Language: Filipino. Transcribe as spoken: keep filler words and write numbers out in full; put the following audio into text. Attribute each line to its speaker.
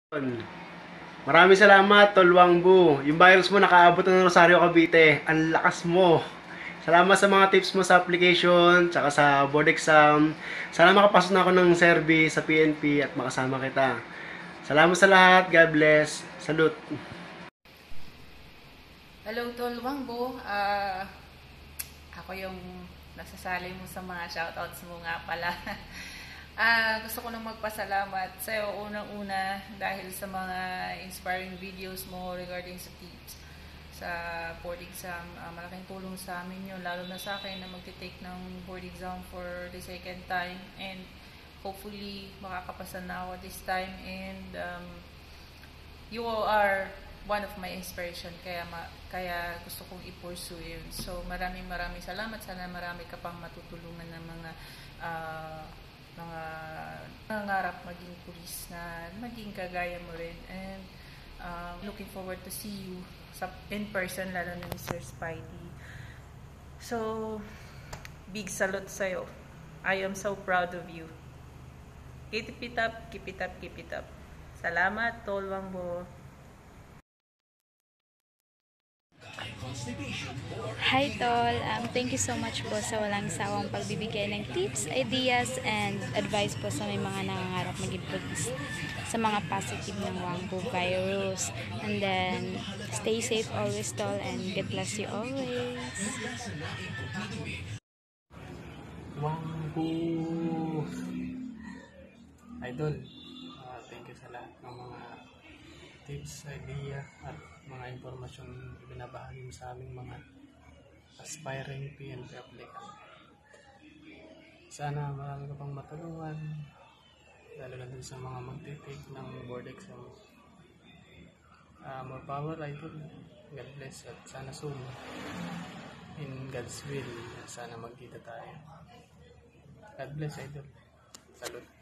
Speaker 1: Maraming salamat, Tol Wangbu. Yung virus mo nakaabot ng Rosario, Cavite. Ang lakas mo. Salamat sa mga tips mo sa application, tsaka sa board exam. Sana makapasok na ako ng service sa P N P at makasama kita. Salamat sa lahat. God bless. Salute.
Speaker 2: Hello, Tol Wangbu. Uh, ako yung nasasali mo sa mga shoutouts mo nga pala. Uh, gusto ko nang magpasalamat sa iyo unang-una dahil sa mga inspiring videos mo regarding sa tips sa board exam. Uh, malaking tulong sa amin yun, lalo na sa akin na magte-take ng board exam for the second time, and hopefully makakapasa na ako this time, and um, you are one of my inspiration, kaya ma kaya gusto kong i-pursue yun. So maraming maraming salamat, sana marami ka pang matutulungan ng mga uh, mga nangarap maging pulis na maging kagaya mo rin, and um, looking forward to see you sa in person, lalo na Mister Spidey. So big salute sa'yo. I am so proud of you. Keep it up, keep it up, keep it up. Salamat, Tol Wangbu.
Speaker 3: Hi Tol, um, thank you so much po sa walang sawang pagbibigay ng tips, ideas, and advice po sa may mga nangangarap maging police sa mga positive ng Wangbu virus. And then, stay safe always Tol, and God bless you always.
Speaker 1: Wangbu Idol, uh, thank you sa lahat ng mga tips, idea, at mga impormasyon binabahagi mo sa aming mga aspiring P N P applicant. Sana marami ka pang matulungan, lalo na dun sa mga magtitake ng board exam. Uh, more power, Idol. God bless, at sana soon, in God's will, sana magkita tayo. God bless, Idol. Salute.